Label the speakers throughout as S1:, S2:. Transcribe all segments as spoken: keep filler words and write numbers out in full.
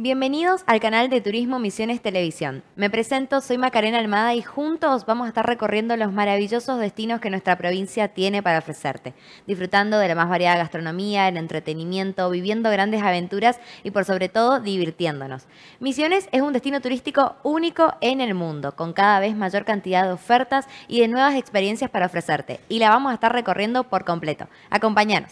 S1: Bienvenidos al canal de Turismo Misiones Televisión. Me presento, soy Macarena Almada y juntos vamos a estar recorriendo los maravillosos destinos que nuestra provincia tiene para ofrecerte, disfrutando de la más variada gastronomía, el entretenimiento, viviendo grandes aventuras y por sobre todo divirtiéndonos. Misiones es un destino turístico único en el mundo, con cada vez mayor cantidad de ofertas y de nuevas experiencias para ofrecerte, y la vamos a estar recorriendo por completo. Acompáñanos.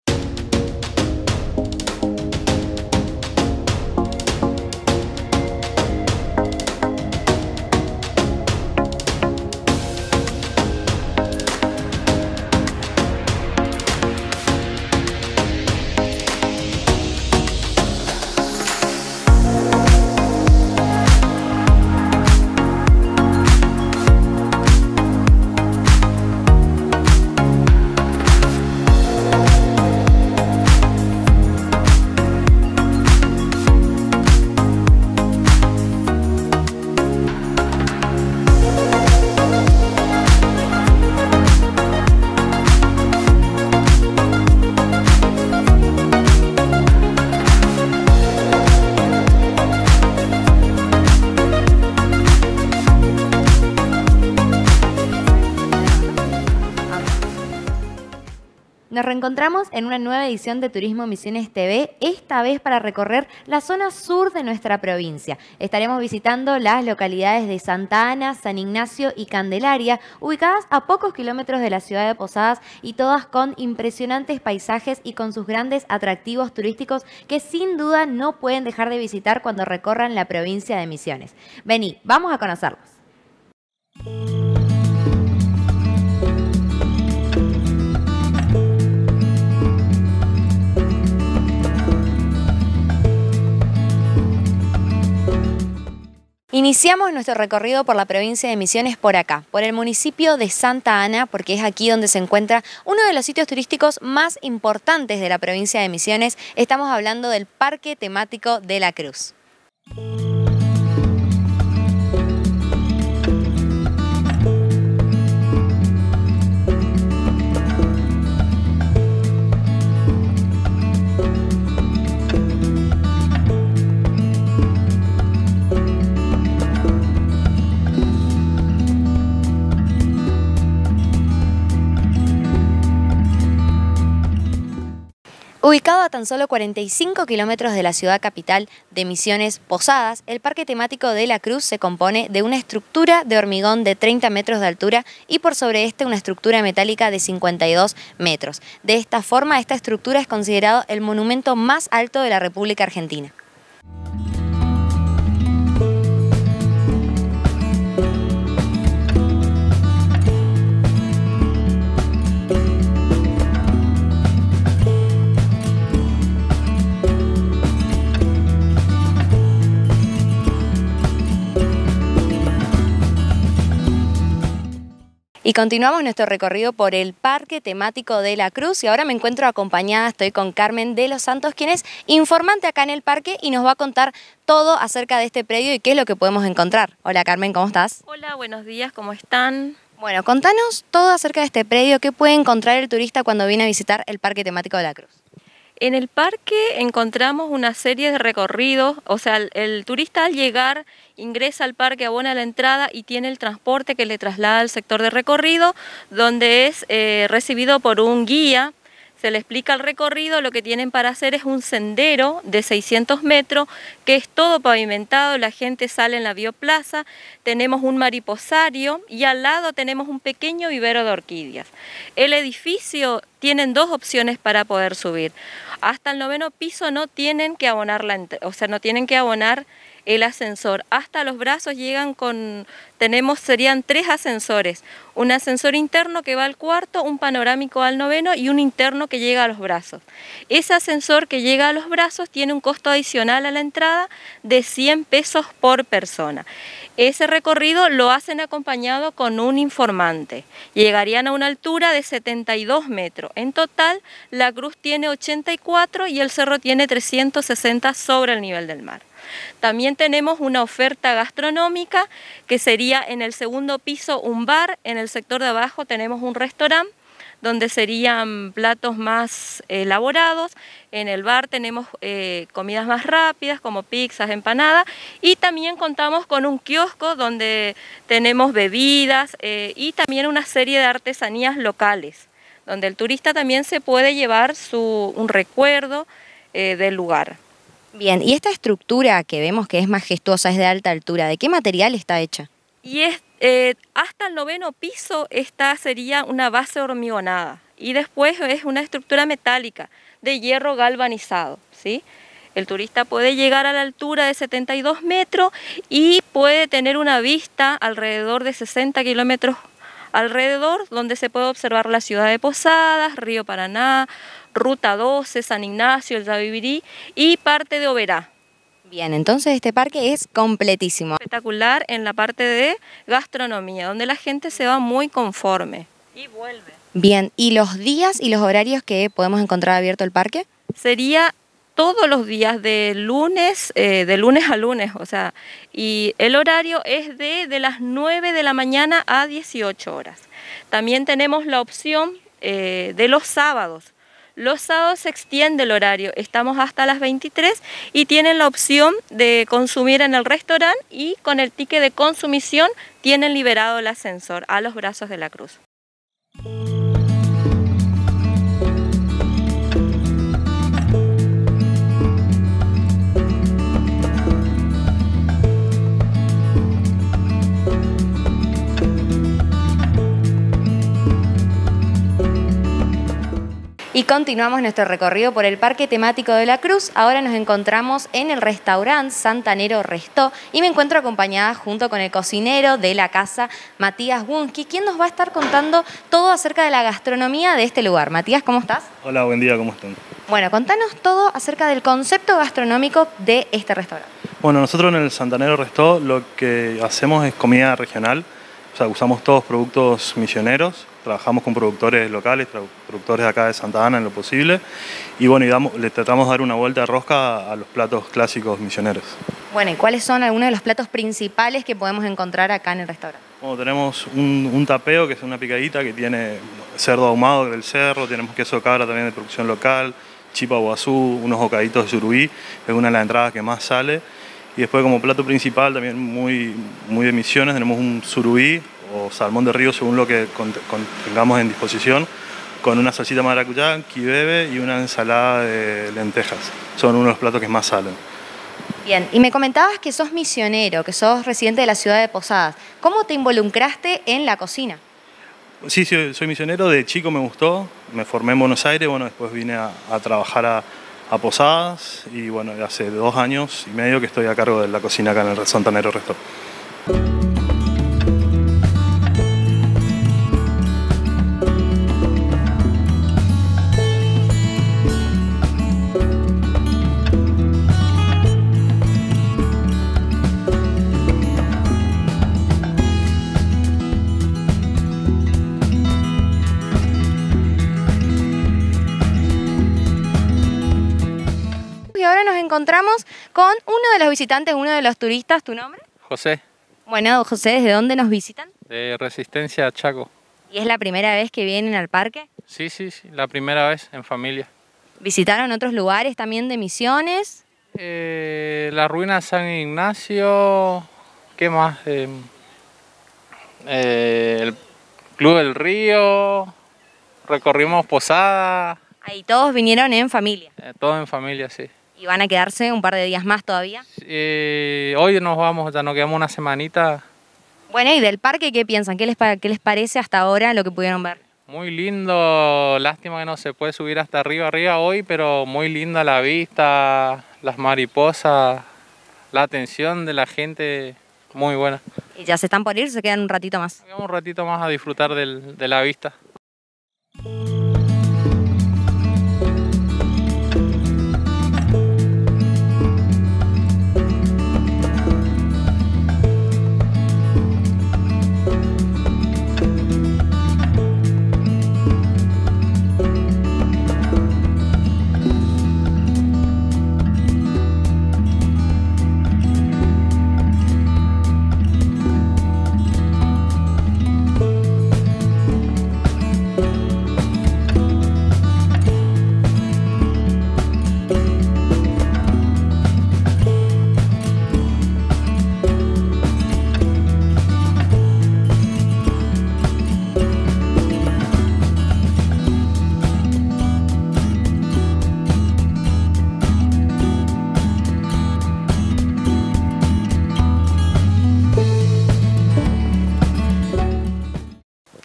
S1: Nos reencontramos en una nueva edición de Turismo Misiones T V, esta vez para recorrer la zona sur de nuestra provincia. Estaremos visitando las localidades de Santa Ana, San Ignacio y Candelaria, ubicadas a pocos kilómetros de la ciudad de Posadas y todas con impresionantes paisajes y con sus grandes atractivos turísticos que sin duda no pueden dejar de visitar cuando recorran la provincia de Misiones. Vení, vamos a conocerlos. Iniciamos nuestro recorrido por la provincia de Misiones por acá, por el municipio de Santa Ana, porque es aquí donde se encuentra uno de los sitios turísticos más importantes de la provincia de Misiones. Estamos hablando del Parque Temático de la Cruz. Ubicado a tan solo cuarenta y cinco kilómetros de la ciudad capital de Misiones Posadas, el Parque Temático de la Cruz se compone de una estructura de hormigón de treinta metros de altura y por sobre este una estructura metálica de cincuenta y dos metros. De esta forma, esta estructura es considerado el monumento más alto de la República Argentina. Y continuamos nuestro recorrido por el Parque Temático de la Cruz y ahora me encuentro acompañada, estoy con Carmen de los Santos, quien es informante acá en el parque y nos va a contar todo acerca de este predio y qué es lo que podemos encontrar. Hola Carmen, ¿cómo estás?
S2: Hola, buenos días, ¿cómo están?
S1: Bueno, contanos todo acerca de este predio, qué puede encontrar el turista cuando viene a visitar el Parque Temático de la Cruz.
S2: En el parque encontramos una serie de recorridos, o sea, el, el turista al llegar ingresa al parque, abona la entrada y tiene el transporte que le traslada al sector de recorrido, donde es eh, recibido por un guía. Se le explica el recorrido, lo que tienen para hacer es un sendero de seiscientos metros, que es todo pavimentado, la gente sale en la bioplaza, tenemos un mariposario y al lado tenemos un pequeño vivero de orquídeas. El edificio tienen dos opciones para poder subir. Hasta el noveno piso no tienen que abonar la, o sea, no tienen que abonar el ascensor. Hasta los brazos llegan con, tenemos, serían tres ascensores. Un ascensor interno que va al cuarto, un panorámico al noveno y un interno que llega a los brazos. Ese ascensor que llega a los brazos tiene un costo adicional a la entrada de cien pesos por persona. Ese recorrido lo hacen acompañado con un informante. Llegarían a una altura de setenta y dos metros. En total, la cruz tiene ochenta y cuatro y el cerro tiene trescientos sesenta sobre el nivel del mar. También tenemos una oferta gastronómica que sería en el segundo piso un bar, en el sector de abajo tenemos un restaurante donde serían platos más elaborados. En el bar tenemos eh, comidas más rápidas como pizzas, empanadas, y también contamos con un kiosco donde tenemos bebidas eh, y también una serie de artesanías locales, donde el turista también se puede llevar su, un recuerdo eh, del lugar.
S1: Bien, y esta estructura que vemos que es majestuosa, es de alta altura, ¿de qué material está hecha?
S2: Y es, eh, hasta el noveno piso esta sería una base hormigonada y después es una estructura metálica de hierro galvanizado, ¿sí? El turista puede llegar a la altura de setenta y dos metros y puede tener una vista alrededor de sesenta kilómetros alrededor, donde se puede observar la ciudad de Posadas, Río Paraná, Ruta doce, San Ignacio, el Yavivirí y parte de Oberá.
S1: Bien, entonces este parque es completísimo.
S2: Espectacular en la parte de gastronomía, donde la gente se va muy conforme y vuelve.
S1: Bien, ¿y los días y los horarios que podemos encontrar abierto el parque?
S2: Sería todos los días de lunes, eh, de lunes a lunes, o sea, y el horario es de, de las nueve de la mañana a dieciocho horas. También tenemos la opción eh, de los sábados. Los sábados se extiende el horario, estamos hasta las veintitrés y tienen la opción de consumir en el restaurante y con el ticket de consumición tienen liberado el ascensor a los Brazos de la Cruz.
S1: Y continuamos nuestro recorrido por el Parque Temático de la Cruz. Ahora nos encontramos en el restaurante Santanero Restó y me encuentro acompañada junto con el cocinero de la casa, Matías Wunski, quien nos va a estar contando todo acerca de la gastronomía de este lugar. Matías, ¿cómo estás?
S3: Hola, buen día, ¿cómo están?
S1: Bueno, contanos todo acerca del concepto gastronómico de este restaurante.
S3: Bueno, nosotros en el Santanero Restó lo que hacemos es comida regional, o sea, usamos todos productos misioneros. Trabajamos con productores locales, productores de acá de Santa Ana en lo posible y bueno, y damos, le tratamos de dar una vuelta de rosca a los platos clásicos misioneros.
S1: Bueno, ¿y cuáles son algunos de los platos principales que podemos encontrar acá en el restaurante?
S3: Bueno, tenemos un, un tapeo, que es una picadita que tiene cerdo ahumado del cerro, tenemos queso de cabra también de producción local, chipa guazú, unos bocaditos de surubí, es una de las entradas que más sale. Y después como plato principal, también muy, muy de Misiones, tenemos un surubí o salmón de río según lo que con, con, tengamos en disposición, con una salsita maracuyá, quibebe y una ensalada de lentejas. Son uno de los platos que más salen.
S1: Bien, y me comentabas que sos misionero, que sos residente de la ciudad de Posadas. ¿Cómo te involucraste en la cocina?
S3: Sí, sí, soy misionero, de chico me gustó, me formé en Buenos Aires, bueno, después vine a, a trabajar a, a Posadas y bueno, hace dos años y medio que estoy a cargo de la cocina acá en el Santanero Restó.
S1: Y ahora nos encontramos con uno de los visitantes, uno de los turistas. ¿Tu nombre?
S4: José.
S1: Bueno, José, ¿desde dónde nos visitan?
S4: De Resistencia Chaco.
S1: ¿Y es la primera vez que vienen al parque?
S4: Sí, sí, sí, la primera vez en familia.
S1: ¿Visitaron otros lugares también de Misiones?
S4: Eh, la ruina San Ignacio, ¿qué más? Eh, eh, el Club del Río, recorrimos Posada.
S1: Ahí todos vinieron en familia.
S4: Eh, todo en familia, sí.
S1: ¿Y van a quedarse un par de días más todavía?
S4: Eh, hoy nos vamos, ya nos quedamos una semanita.
S1: Bueno, ¿y del parque qué piensan? ¿Qué les, qué les parece hasta ahora lo que pudieron ver?
S4: Muy lindo, lástima que no se puede subir hasta arriba, arriba hoy, pero muy linda la vista, las mariposas, la atención de la gente, muy buena.
S1: ¿Y ya se están por ir? ¿Se quedan un ratito más?
S4: Vamos un ratito más a disfrutar del, de la vista.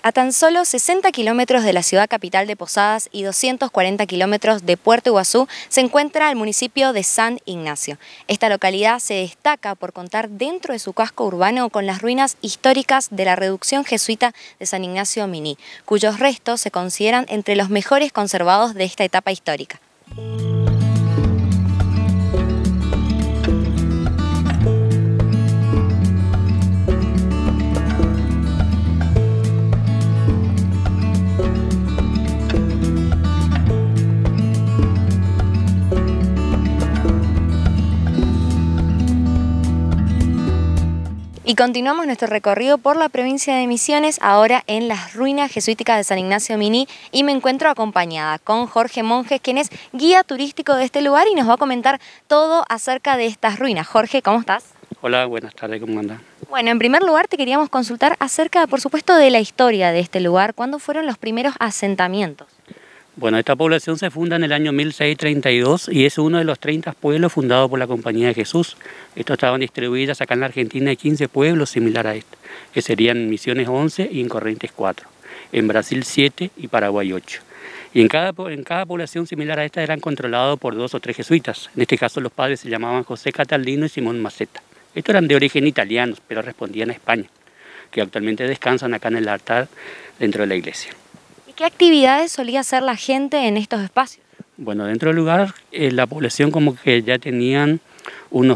S1: A tan solo sesenta kilómetros de la ciudad capital de Posadas y doscientos cuarenta kilómetros de Puerto Iguazú se encuentra el municipio de San Ignacio. Esta localidad se destaca por contar dentro de su casco urbano con las ruinas históricas de la reducción jesuita de San Ignacio Miní, cuyos restos se consideran entre los mejores conservados de esta etapa histórica. Y continuamos nuestro recorrido por la provincia de Misiones, ahora en las ruinas jesuíticas de San Ignacio Miní, y me encuentro acompañada con Jorge Monjes, quien es guía turístico de este lugar y nos va a comentar todo acerca de estas ruinas. Jorge, ¿cómo estás?
S5: Hola, buenas tardes, ¿cómo andas?
S1: Bueno, en primer lugar te queríamos consultar acerca, por supuesto, de la historia de este lugar. ¿Cuándo fueron los primeros asentamientos?
S5: Bueno, esta población se funda en el año mil seiscientos treinta y dos y es uno de los treinta pueblos fundados por la Compañía de Jesús. Estos estaban distribuidos acá en la Argentina en quince pueblos similar a este, que serían Misiones once y en Corrientes cuatro, en Brasil siete y Paraguay ocho. Y en cada, en cada población similar a esta eran controlados por dos o tres jesuitas. En este caso los padres se llamaban José Catalino y Simón Maceta. Estos eran de origen italiano, pero respondían a España, que actualmente descansan acá en el altar dentro de la iglesia.
S1: ¿Qué actividades solía hacer la gente en estos espacios?
S5: Bueno, dentro del lugar eh, la población como que ya tenían un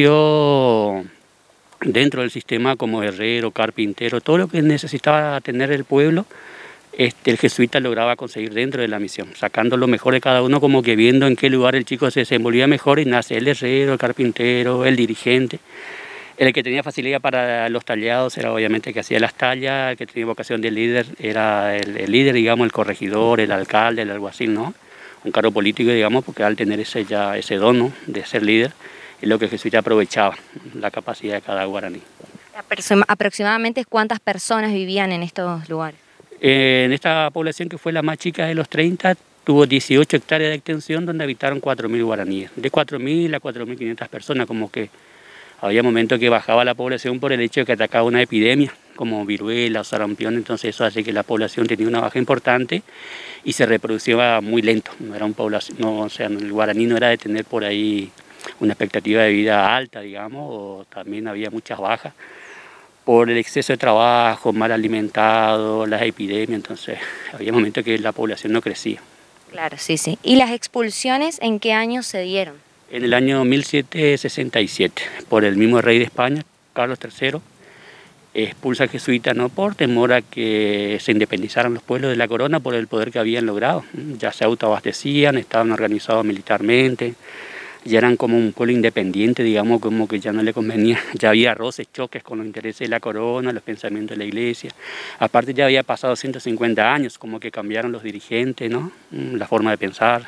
S5: oficio dentro del sistema como herrero, carpintero, todo lo que necesitaba tener el pueblo, este, el jesuita lograba conseguir dentro de la misión, sacando lo mejor de cada uno, como que viendo en qué lugar el chico se desenvolvía mejor y nace el herrero, el carpintero, el dirigente. El que tenía facilidad para los tallados era obviamente el que hacía las tallas, el que tenía vocación de líder era el, el líder, digamos, el corregidor, el alcalde, el alguacil, ¿no? Un cargo político, digamos, porque al tener ese, ya, ese don, ¿no?, de ser líder, es lo que el jesuita aprovechaba, la capacidad de cada guaraní.
S1: ¿Aproximadamente cuántas personas vivían en estos lugares?
S5: Eh, en esta población, que fue la más chica de los treinta, tuvo dieciocho hectáreas de extensión donde habitaron cuatro mil guaraníes, de cuatro mil a cuatro mil quinientas personas, como que había momentos que bajaba la población por el hecho de que atacaba una epidemia, como viruela o sarampión, entonces eso hace que la población tenía una baja importante y se reproducía muy lento. No era un población, no, o sea, el guaraní no era de tener por ahí una expectativa de vida alta, digamos, o también había muchas bajas por el exceso de trabajo, mal alimentado, las epidemias, entonces había momentos que la población no crecía.
S1: Claro, sí, sí. ¿Y las expulsiones en qué años se dieron?
S5: En el año mil setecientos sesenta y siete, por el mismo rey de España, Carlos tercero, expulsa a jesuitas, no por temor a que se independizaran los pueblos de la corona por el poder que habían logrado. Ya se autoabastecían, estaban organizados militarmente, ya eran como un pueblo independiente, digamos, como que ya no le convenía. Ya había roces, choques con los intereses de la corona, los pensamientos de la iglesia. Aparte ya había pasado ciento cincuenta años, como que cambiaron los dirigentes, ¿no?, la forma de pensar.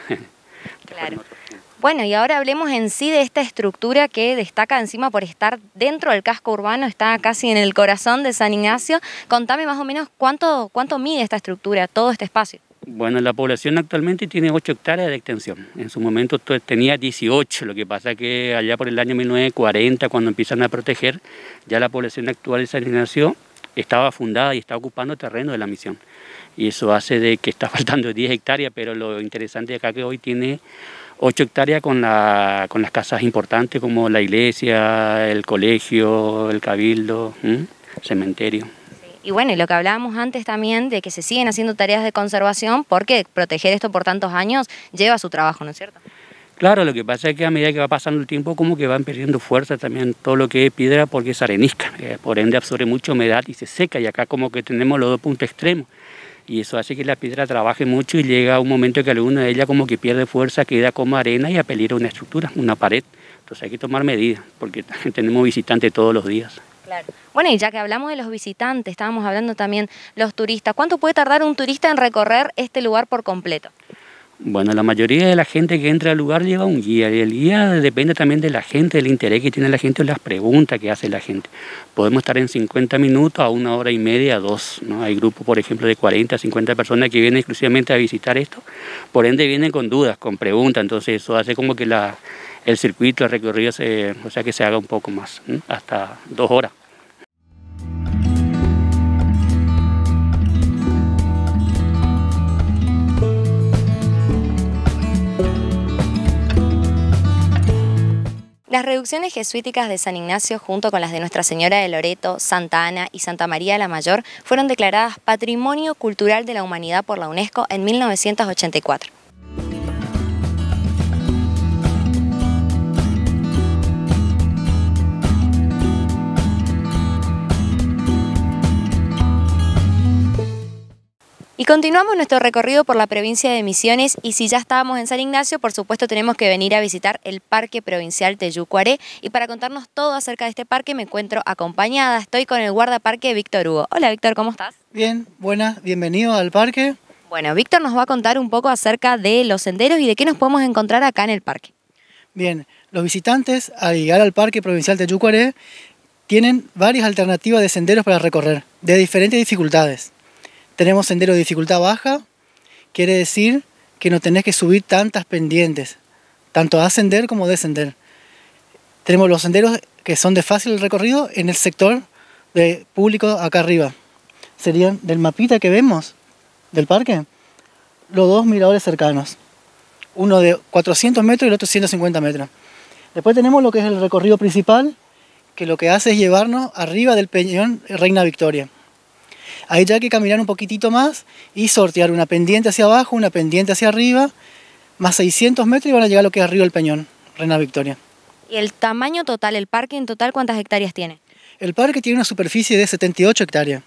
S1: Claro. Bueno, y ahora hablemos en sí de esta estructura que destaca encima por estar dentro del casco urbano, está casi en el corazón de San Ignacio. Contame más o menos cuánto, cuánto mide esta estructura, todo este espacio.
S5: Bueno, la población actualmente tiene ocho hectáreas de extensión. En su momento tenía dieciocho, lo que pasa que allá por el año mil novecientos cuarenta, cuando empiezan a proteger, ya la población actual de San Ignacio estaba fundada y está ocupando terreno de la misión. Y eso hace de que está faltando diez hectáreas, pero lo interesante acá que hoy tiene ocho hectáreas con, la, con las casas importantes como la iglesia, el colegio, el cabildo, ¿m? cementerio.
S1: Sí. Y bueno, y lo que hablábamos antes también de que se siguen haciendo tareas de conservación porque proteger esto por tantos años lleva su trabajo, ¿no es cierto?
S5: Claro, lo que pasa es que a medida que va pasando el tiempo como que van perdiendo fuerza también todo lo que es piedra porque es arenisca, eh, por ende absorbe mucha humedad y se seca, y acá como que tenemos los dos puntos extremos. Y eso hace que la piedra trabaje mucho y llega un momento que alguna de ellas como que pierde fuerza, queda como arena y apeligra una estructura, una pared. Entonces hay que tomar medidas porque tenemos visitantes todos los días.
S1: Claro. Bueno, y ya que hablamos de los visitantes, estábamos hablando también los turistas. ¿Cuánto puede tardar un turista en recorrer este lugar por completo?
S5: Bueno, la mayoría de la gente que entra al lugar lleva un guía, y el guía depende también de la gente, del interés que tiene la gente o las preguntas que hace la gente. Podemos estar en cincuenta minutos a una hora y media, a dos, ¿no? Hay grupos, por ejemplo, de cuarenta, cincuenta personas que vienen exclusivamente a visitar esto, por ende vienen con dudas, con preguntas, entonces eso hace como que la, el circuito, el recorrido, se, o sea, que se haga un poco más, ¿no?, hasta dos horas.
S1: Las reducciones jesuíticas de San Ignacio junto con las de Nuestra Señora de Loreto, Santa Ana y Santa María la Mayor fueron declaradas Patrimonio Cultural de la Humanidad por la UNESCO en mil novecientos ochenta y cuatro. Y continuamos nuestro recorrido por la provincia de Misiones y si ya estábamos en San Ignacio, por supuesto tenemos que venir a visitar el Parque Provincial Teyucuaré y para contarnos todo acerca de este parque me encuentro acompañada, estoy con el guardaparque Víctor Hugo. Hola Víctor, ¿cómo estás?
S6: Bien, buenas, bienvenido al parque.
S1: Bueno, Víctor nos va a contar un poco acerca de los senderos y de qué nos podemos encontrar acá en el parque.
S6: Bien, los visitantes al llegar al Parque Provincial Teyucuaré tienen varias alternativas de senderos para recorrer, de diferentes dificultades. Tenemos sendero de dificultad baja, quiere decir que no tenés que subir tantas pendientes, tanto ascender como descender. Tenemos los senderos que son de fácil recorrido en el sector de público acá arriba. Serían del mapita que vemos del parque, los dos miradores cercanos. Uno de cuatrocientos metros y el otro ciento cincuenta metros. Después tenemos lo que es el recorrido principal, que lo que hace es llevarnos arriba del peñón Reina Victoria. Ahí ya hay que caminar un poquitito más y sortear una pendiente hacia abajo, una pendiente hacia arriba, más seiscientos metros y van a llegar a lo que es arriba del peñón, Reina Victoria.
S1: ¿Y el tamaño total, el parque en total, cuántas hectáreas tiene?
S6: El parque tiene una superficie de setenta y ocho hectáreas,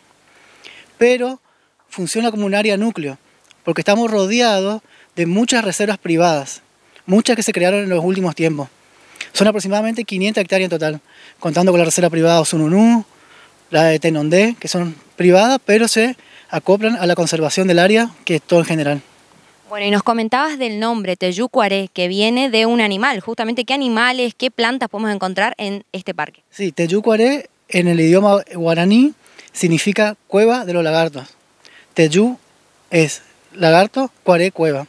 S6: pero funciona como un área núcleo, porque estamos rodeados de muchas reservas privadas, muchas que se crearon en los últimos tiempos. Son aproximadamente quinientas hectáreas en total, contando con la reserva privada Osununú, la de Tenondé, que son privadas, pero se acoplan a la conservación del área, que es todo en general.
S1: Bueno, y nos comentabas del nombre, Teyucuaré, que viene de un animal. Justamente, ¿qué animales, qué plantas podemos encontrar en este parque?
S6: Sí, Teyucuaré, en el idioma guaraní, significa cueva de los lagartos. Teyú es lagarto, cuaré, cueva.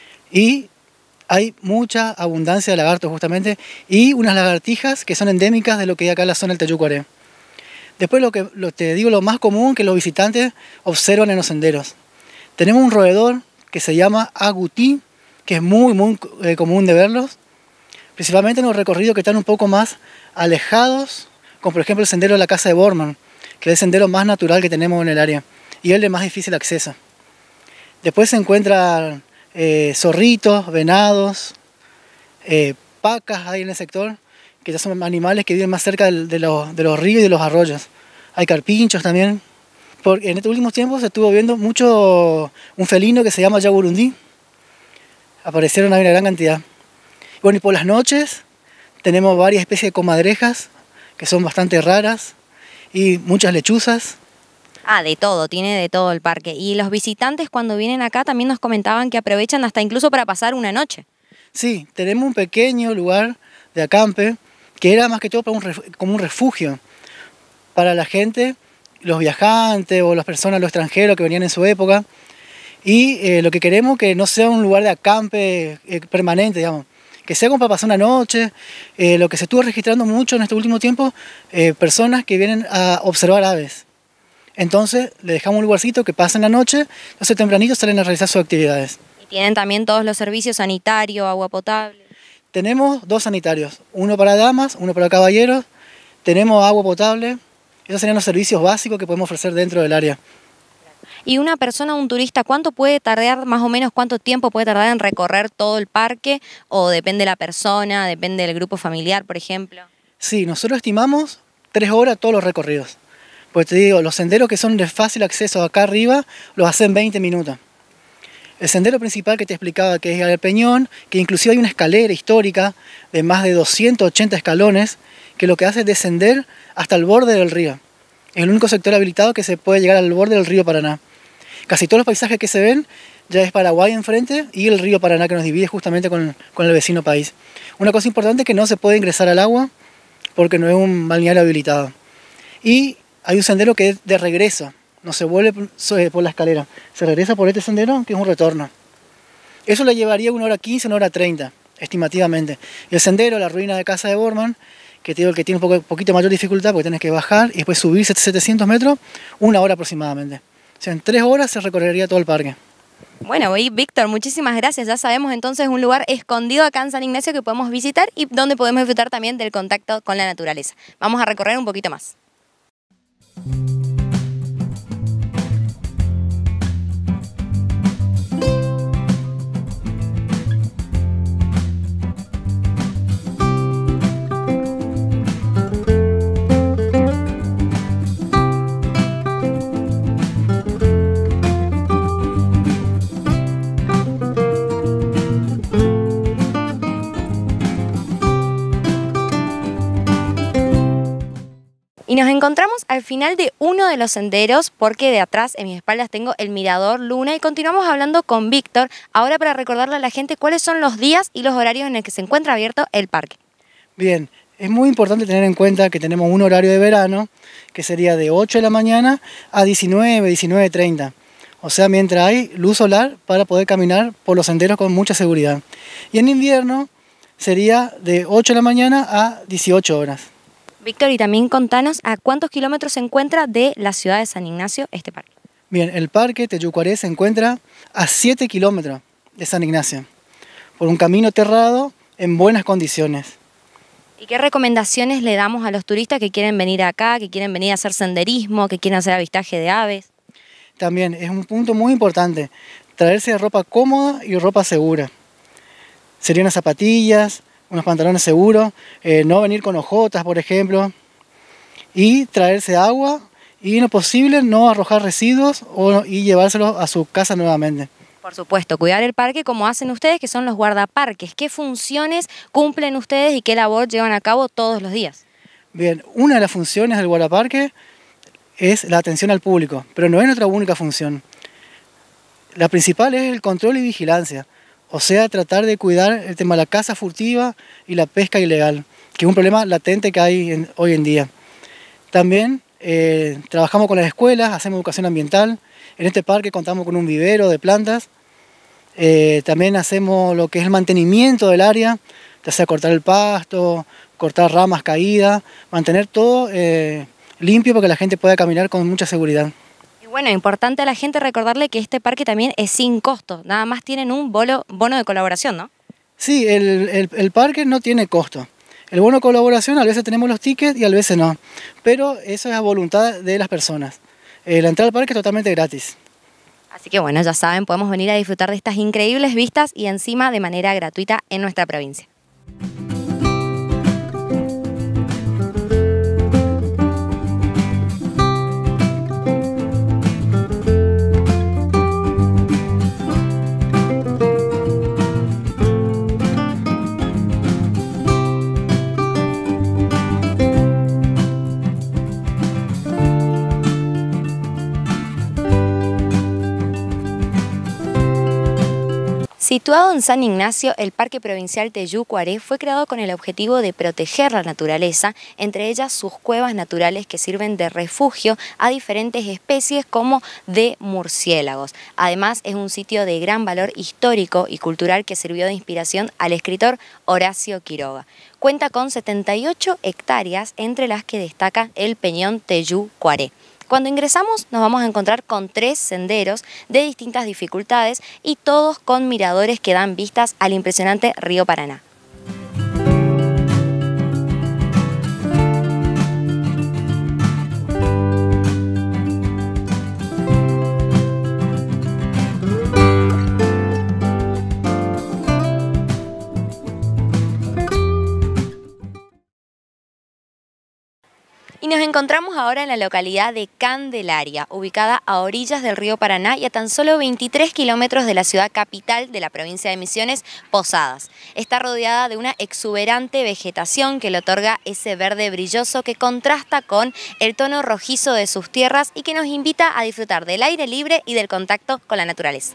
S6: Y hay mucha abundancia de lagartos, justamente, y unas lagartijas que son endémicas de lo que hay acá en la zona del Teyucuaré. Después lo que lo, te digo lo más común que los visitantes observan en los senderos. Tenemos un roedor que se llama agutí, que es muy, muy eh, común de verlos, principalmente en los recorridos que están un poco más alejados, como por ejemplo el sendero de la Casa de Borman, que es el sendero más natural que tenemos en el área, y el de más difícil acceso. Después se encuentran eh, zorritos, venados, eh, pacas ahí en el sector, que ya son animales que viven más cerca de, de, los, de los ríos y de los arroyos. Hay carpinchos también. Porque en estos últimos tiempos se estuvo viendo mucho un felino que se llama yaburundí. Aparecieron ahí una gran cantidad. Bueno, y por las noches tenemos varias especies de comadrejas, que son bastante raras, y muchas lechuzas.
S1: Ah, de todo, tiene de todo el parque. Y los visitantes cuando vienen acá también nos comentaban que aprovechan hasta incluso para pasar una noche.
S6: Sí, tenemos un pequeño lugar de acampe, que era más que todo para un, como un refugio para la gente, los viajantes o las personas, los extranjeros que venían en su época. Y eh, lo que queremos es que no sea un lugar de acampe eh, permanente, digamos, que sea como para pasar una noche. Eh, lo que se estuvo registrando mucho en este último tiempo, eh, personas que vienen a observar aves. Entonces le dejamos un lugarcito que pasen la noche, entonces tempranito salen a realizar sus actividades.
S1: Y tienen también todos los servicios sanitarios, agua potable.
S6: Tenemos dos sanitarios, uno para damas, uno para caballeros, tenemos agua potable, esos serían los servicios básicos que podemos ofrecer dentro del área.
S1: Y una persona, un turista, ¿cuánto puede tardar, más o menos cuánto tiempo puede tardar en recorrer todo el parque? ¿O depende de la persona, depende del grupo familiar, por ejemplo?
S6: Sí, nosotros estimamos tres horas todos los recorridos. Pues te digo, los senderos que son de fácil acceso acá arriba, los hacen veinte minutos. El sendero principal que te explicaba, que es el Peñón, que inclusive hay una escalera histórica de más de doscientos ochenta escalones, que lo que hace es descender hasta el borde del río. Es el único sector habilitado que se puede llegar al borde del río Paraná. Casi todos los paisajes que se ven ya es Paraguay enfrente y el río Paraná que nos divide justamente con, con el vecino país. Una cosa importante es que no se puede ingresar al agua porque no es un balneario habilitado. Y hay un sendero que es de regreso. No se vuelve por la escalera, se regresa por este sendero que es un retorno. Eso le llevaría una hora quince, una hora treinta, estimativamente. Y el sendero, la ruina de Casa de Borman, que te digo que tiene un poco, poquito mayor dificultad porque tienes que bajar y después subir setecientos metros, una hora aproximadamente. O sea, en tres horas se recorrería todo el parque.
S1: Bueno, y Víctor, muchísimas gracias. Ya sabemos entonces un lugar escondido acá en San Ignacio que podemos visitar y donde podemos disfrutar también del contacto con la naturaleza. Vamos a recorrer un poquito más. Y nos encontramos al final de uno de los senderos porque de atrás en mis espaldas tengo el Mirador Luna y continuamos hablando con Víctor ahora para recordarle a la gente cuáles son los días y los horarios en el que se encuentra abierto el parque.
S6: Bien, es muy importante tener en cuenta que tenemos un horario de verano que sería de ocho de la mañana a diecinueve, diecinueve treinta. O sea, mientras hay luz solar para poder caminar por los senderos con mucha seguridad. Y en invierno sería de ocho de la mañana a dieciocho horas.
S1: Víctor, y también contanos a cuántos kilómetros se encuentra de la ciudad de San Ignacio este parque.
S6: Bien, el parque Teyucuaré se encuentra a siete kilómetros de San Ignacio, por un camino terrado en buenas condiciones.
S1: ¿Y qué recomendaciones le damos a los turistas que quieren venir acá, que quieren venir a hacer senderismo, que quieren hacer avistaje de aves?
S6: También es un punto muy importante, traerse ropa cómoda y ropa segura. Serían unas zapatillas, unos pantalones seguros, eh, no venir con hojotas, por ejemplo, y traerse agua y, en lo posible, no arrojar residuos o, y llevárselos a su casa nuevamente.
S1: Por supuesto, cuidar el parque como hacen ustedes, que son los guardaparques. ¿Qué funciones cumplen ustedes y qué labor llevan a cabo todos los días?
S6: Bien, una de las funciones del guardaparque es la atención al público, pero no es nuestra única función. La principal es el control y vigilancia. O sea, tratar de cuidar el tema de la caza furtiva y la pesca ilegal, que es un problema latente que hay en, hoy en día. También eh, trabajamos con las escuelas, hacemos educación ambiental. En este parque contamos con un vivero de plantas. Eh, también hacemos lo que es el mantenimiento del área, ya sea cortar el pasto, cortar ramas caídas, mantener todo eh, limpio para que la gente pueda caminar con mucha seguridad.
S1: Bueno, importante a la gente recordarle que este parque también es sin costo, nada más tienen un bono, bono de colaboración, ¿no?
S6: Sí, el, el, el parque no tiene costo. El bono de colaboración a veces tenemos los tickets y a veces no, pero eso es a voluntad de las personas. Eh, la entrada al parque es totalmente gratis.
S1: Así que bueno, ya saben, podemos venir a disfrutar de estas increíbles vistas y encima de manera gratuita en nuestra provincia. Situado en San Ignacio, el Parque Provincial Teyucuaré fue creado con el objetivo de proteger la naturaleza, entre ellas sus cuevas naturales que sirven de refugio a diferentes especies como de murciélagos. Además, es un sitio de gran valor histórico y cultural que sirvió de inspiración al escritor Horacio Quiroga. Cuenta con setenta y ocho hectáreas, entre las que destaca el Peñón Teyucuaré. Cuando ingresamos nos vamos a encontrar con tres senderos de distintas dificultades y todos con miradores que dan vistas al impresionante río Paraná. Y nos encontramos ahora en la localidad de Candelaria, ubicada a orillas del río Paraná y a tan solo veintitrés kilómetros de la ciudad capital de la provincia de Misiones, Posadas. Está rodeada de una exuberante vegetación que le otorga ese verde brilloso que contrasta con el tono rojizo de sus tierras y que nos invita a disfrutar del aire libre y del contacto con la naturaleza.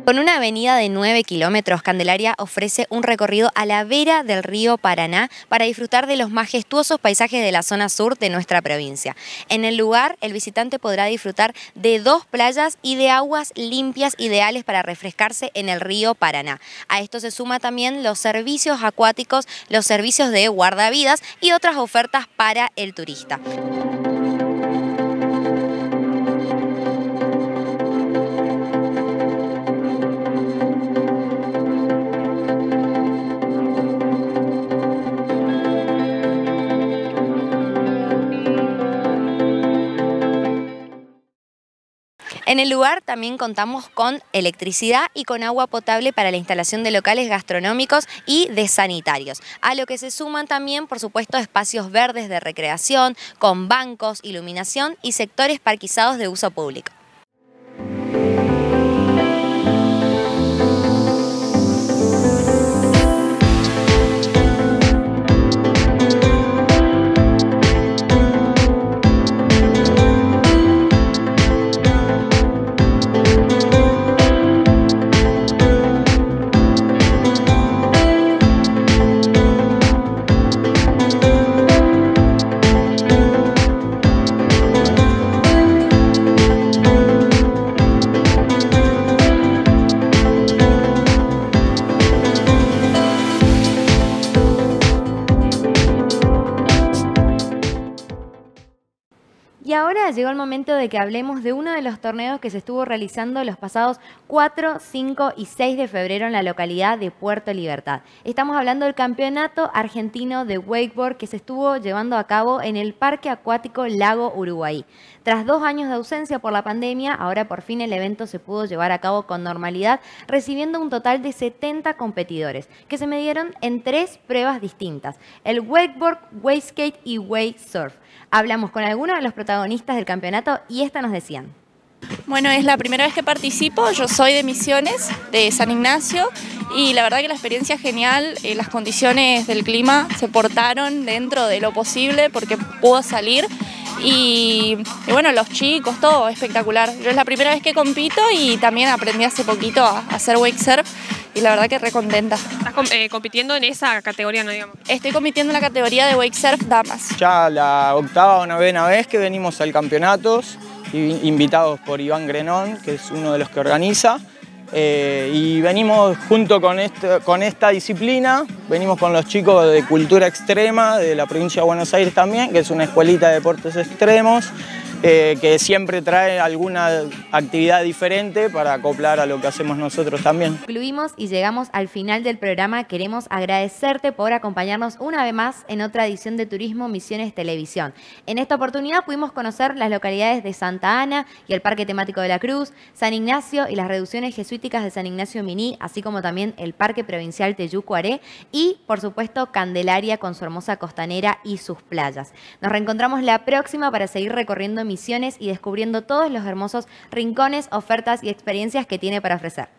S1: Con una avenida de nueve kilómetros, Candelaria ofrece un recorrido a la vera del río Paraná para disfrutar de los majestuosos paisajes de la zona sur de nuestra provincia. En el lugar, el visitante podrá disfrutar de dos playas y de aguas limpias ideales para refrescarse en el río Paraná. A esto se suma también los servicios acuáticos, los servicios de guardavidas y otras ofertas para el turista. En el lugar también contamos con electricidad y con agua potable para la instalación de locales gastronómicos y de sanitarios, a lo que se suman también, por supuesto, espacios verdes de recreación, con bancos, iluminación y sectores parquizados de uso público. Y ahora llegó el momento de que hablemos de uno de los torneos que se estuvo realizando los pasados cuatro, cinco y seis de febrero en la localidad de Puerto Libertad. Estamos hablando del Campeonato Argentino de Wakeboard que se estuvo llevando a cabo en el Parque Acuático Lago Uruguay. Tras dos años de ausencia por la pandemia, ahora por fin el evento se pudo llevar a cabo con normalidad, recibiendo un total de setenta competidores, que se midieron en tres pruebas distintas: el wakeboard, wakeskate y wake surf. Hablamos con algunos de los protagonistas del campeonato y esta nos decían.
S7: Bueno, es la primera vez que participo, yo soy de Misiones, de San Ignacio, y la verdad que la experiencia es genial, eh, las condiciones del clima se portaron dentro de lo posible porque pudo salir, y, y bueno, los chicos, todo espectacular. Yo es la primera vez que compito y también aprendí hace poquito a, a hacer wake surf, y la verdad que re contenta.
S8: ¿Estás eh, compitiendo en esa categoría, no digamos?
S7: Estoy compitiendo en la categoría de wake surf damas.
S9: Ya la octava o novena vez que venimos al campeonato, invitados por Iván Grenón, que es uno de los que organiza, eh, y venimos junto con, este, con esta disciplina, venimos con los chicos de Cultura Extrema de la provincia de Buenos Aires también, que es una escuelita de deportes extremos, Eh, que siempre trae alguna actividad diferente para acoplar a lo que hacemos nosotros también.
S1: Concluimos y llegamos al final del programa. Queremos agradecerte por acompañarnos una vez más en otra edición de Turismo Misiones Televisión. En esta oportunidad pudimos conocer las localidades de Santa Ana y el Parque Temático de la Cruz, San Ignacio y las reducciones jesuíticas de San Ignacio Miní, así como también el Parque Provincial Teyucuaré y, por supuesto, Candelaria con su hermosa costanera y sus playas. Nos reencontramos la próxima para seguir recorriendo Misiones y descubriendo todos los hermosos rincones, ofertas y experiencias que tiene para ofrecer.